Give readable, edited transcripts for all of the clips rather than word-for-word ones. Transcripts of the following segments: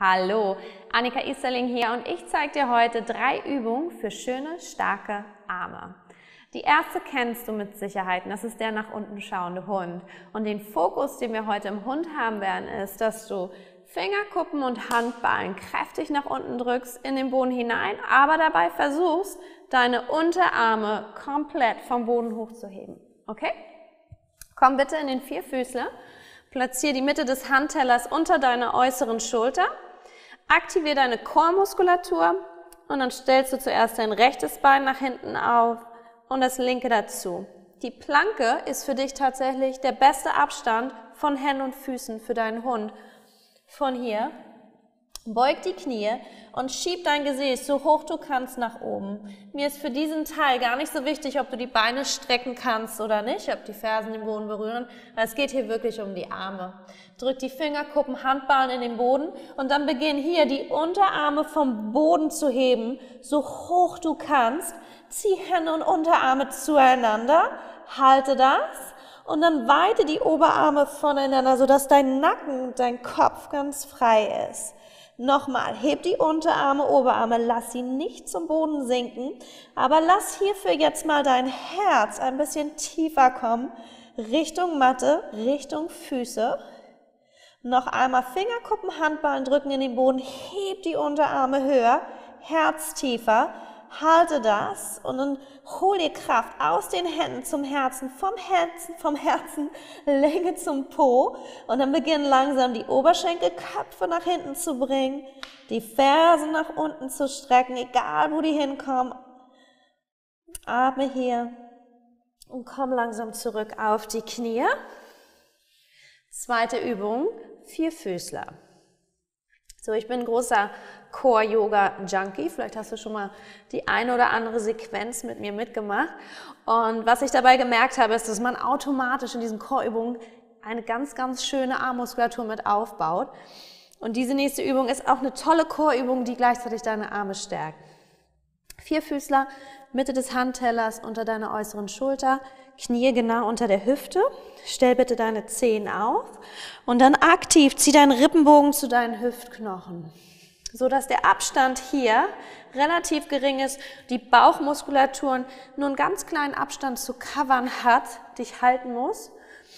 Hallo, Annika Easterling hier und ich zeige dir heute 3 Übungen für schöne, starke Arme. Die erste kennst du mit Sicherheit, und das ist der nach unten schauende Hund. Und den Fokus, den wir heute im Hund haben werden, ist, dass du Fingerkuppen und Handballen kräftig nach unten drückst in den Boden hinein, aber dabei versuchst, deine Unterarme komplett vom Boden hochzuheben. Okay? Komm bitte in den Vierfüßler, platziere die Mitte des Handtellers unter deiner äußeren Schulter, aktiviere deine Core-Muskulatur und dann stellst du zuerst dein rechtes Bein nach hinten auf und das linke dazu. Die Planke ist für dich tatsächlich der beste Abstand von Händen und Füßen für deinen Hund. Von hier, beug die Knie und schieb dein Gesäß so hoch du kannst nach oben. Mir ist für diesen Teil gar nicht so wichtig, ob du die Beine strecken kannst oder nicht, ob die Fersen den Boden berühren, weil es geht hier wirklich um die Arme. Drück die Fingerkuppen, Handballen in den Boden und dann beginn hier die Unterarme vom Boden zu heben, so hoch du kannst. Zieh Hände und Unterarme zueinander, halte das. Und dann weite die Oberarme voneinander, sodass dein Nacken und dein Kopf ganz frei ist. Nochmal, heb die Unterarme, Oberarme, lass sie nicht zum Boden sinken, aber lass hierfür jetzt mal dein Herz ein bisschen tiefer kommen, Richtung Matte, Richtung Füße. Noch einmal Fingerkuppen, Handballen drücken in den Boden, heb die Unterarme höher, Herz tiefer. Halte das und dann hol dir Kraft aus den Händen zum Herzen, vom Herzen Länge zum Po und dann beginn langsam die Oberschenkelköpfe nach hinten zu bringen, die Fersen nach unten zu strecken, egal wo die hinkommen. Atme hier und komm langsam zurück auf die Knie. Zweite Übung, Vierfüßler. So, ich bin ein großer Core-Yoga-Junkie. Vielleicht hast du schon mal die eine oder andere Sequenz mit mir mitgemacht. Und was ich dabei gemerkt habe, ist, dass man automatisch in diesen Core-Übungen eine ganz, ganz schöne Armmuskulatur mit aufbaut. Und diese nächste Übung ist auch eine tolle Core-Übung, die gleichzeitig deine Arme stärkt. Vierfüßler, Mitte des Handtellers unter deiner äußeren Schulter, Knie genau unter der Hüfte. Stell bitte deine Zehen auf und dann aktiv zieh deinen Rippenbogen zu deinen Hüftknochen, so dass der Abstand hier relativ gering ist, die Bauchmuskulatur nur einen ganz kleinen Abstand zu covern hat, dich halten muss.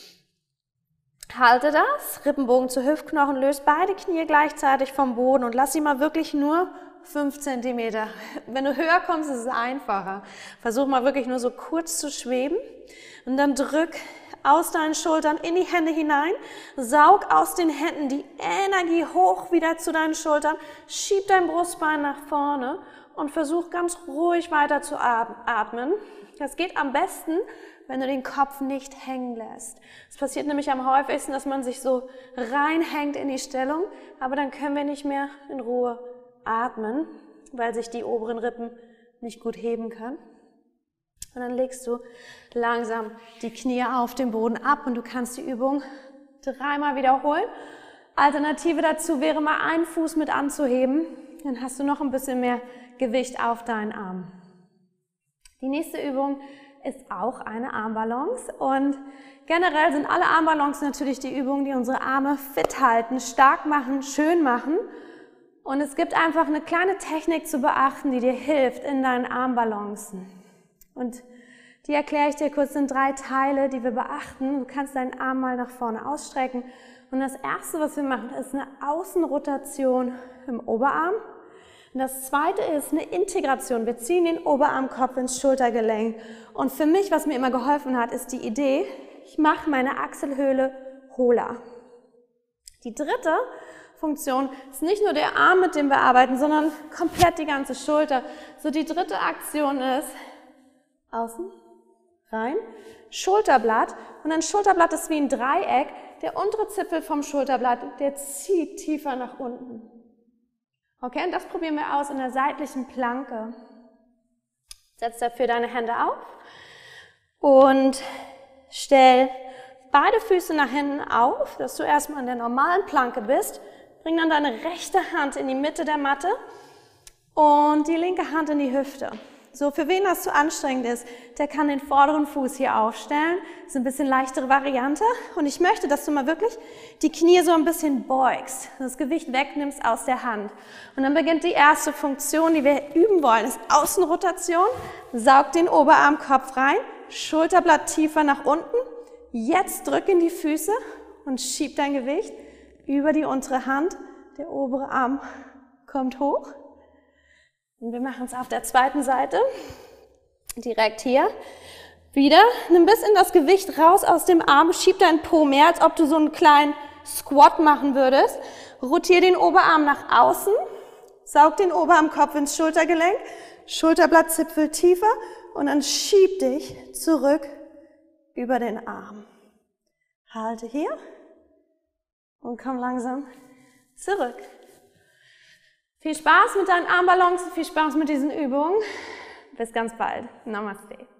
Halte das, Rippenbogen zu Hüftknochen, löst beide Knie gleichzeitig vom Boden und lass sie mal wirklich nur 5 cm. Wenn du höher kommst, ist es einfacher. Versuch mal wirklich nur so kurz zu schweben und dann drück aus deinen Schultern in die Hände hinein, saug aus den Händen die Energie hoch wieder zu deinen Schultern, schieb dein Brustbein nach vorne und versuch ganz ruhig weiter zu atmen. Das geht am besten, wenn du den Kopf nicht hängen lässt. Es passiert nämlich am häufigsten, dass man sich so reinhängt in die Stellung, aber dann können wir nicht mehr in Ruhe atmen, weil sich die oberen Rippen nicht gut heben können. Und dann legst du langsam die Knie auf den Boden ab und du kannst die Übung 3-mal wiederholen. Alternative dazu wäre mal einen Fuß mit anzuheben, dann hast du noch ein bisschen mehr Gewicht auf deinen Arm. Die nächste Übung ist auch eine Armbalance und generell sind alle Armbalance natürlich die Übungen, die unsere Arme fit halten, stark machen, schön machen. Und es gibt einfach eine kleine Technik zu beachten, die dir hilft in deinen Armbalancen. Und die erkläre ich dir kurz, sind 3 Teile, die wir beachten. Du kannst deinen Arm mal nach vorne ausstrecken. Und das erste, was wir machen, ist eine Außenrotation im Oberarm. Und das zweite ist eine Integration. Wir ziehen den Oberarmkopf ins Schultergelenk. Und für mich, was mir immer geholfen hat, ist die Idee, ich mache meine Achselhöhle hohler. Die dritte Funktion ist nicht nur der Arm, mit dem wir arbeiten, sondern komplett die ganze Schulter. So, die dritte Aktion ist außen, rein, Schulterblatt. Und ein Schulterblatt ist wie ein Dreieck. Der untere Zipfel vom Schulterblatt, der zieht tiefer nach unten. Okay, und das probieren wir aus in der seitlichen Planke. Setz dafür deine Hände auf und stell beide Füße nach hinten auf, dass du erstmal in der normalen Planke bist. Bring dann deine rechte Hand in die Mitte der Matte und die linke Hand in die Hüfte. So, für wen das zu anstrengend ist, der kann den vorderen Fuß hier aufstellen. Das ist ein bisschen leichtere Variante. Und ich möchte, dass du mal wirklich die Knie so ein bisschen beugst, das Gewicht wegnimmst aus der Hand. Und dann beginnt die erste Funktion, die wir üben wollen, ist Außenrotation. Saug den Oberarmkopf rein, Schulterblatt tiefer nach unten. Jetzt drück in die Füße und schieb dein Gewicht über die untere Hand. Der obere Arm kommt hoch. Und wir machen es auf der zweiten Seite, direkt hier. Wieder, nimm ein bisschen das Gewicht raus aus dem Arm, schieb deinen Po mehr, als ob du so einen kleinen Squat machen würdest. Rotier den Oberarm nach außen, saug den Oberarmkopf ins Schultergelenk, Schulterblattzipfel tiefer und dann schieb dich zurück über den Arm. Halte hier und komm langsam zurück. Viel Spaß mit deinen Armbalancen, viel Spaß mit diesen Übungen. Bis ganz bald. Namaste.